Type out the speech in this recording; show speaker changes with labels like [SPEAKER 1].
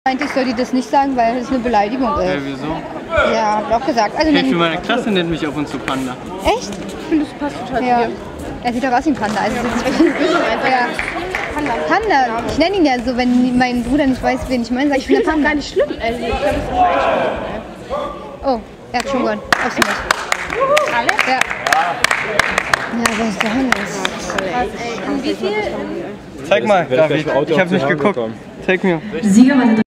[SPEAKER 1] meinte, ich soll dir das nicht sagen, weil das eine Beleidigung ist.
[SPEAKER 2] Ja, wieso?
[SPEAKER 1] Ja, hab ich auch gesagt. Also
[SPEAKER 2] Hey, für meine Klasse nennt mich ab und zu Panda.
[SPEAKER 1] Echt?
[SPEAKER 3] Ich finde, das passt total
[SPEAKER 1] Ja.
[SPEAKER 3] zu dir.
[SPEAKER 1] Er sieht doch aus wie ein Panda. Also ja. Panda. Ich nenne ihn ja so, wenn mein Bruder nicht weiß, wen ich meine, sag ich bin der
[SPEAKER 3] Das ist
[SPEAKER 1] Panda.
[SPEAKER 3] gar nicht schlimm. Also, ich glaube, das ist immer echt.
[SPEAKER 1] Oh, er hat schon gewonnen. Aufs Maul.
[SPEAKER 3] Alle?
[SPEAKER 1] Ja. Ja, was ist das?
[SPEAKER 3] Wie viel?
[SPEAKER 2] Zeig mal, David. Ich habe nicht geguckt. Zeig mir.
[SPEAKER 4] Sieger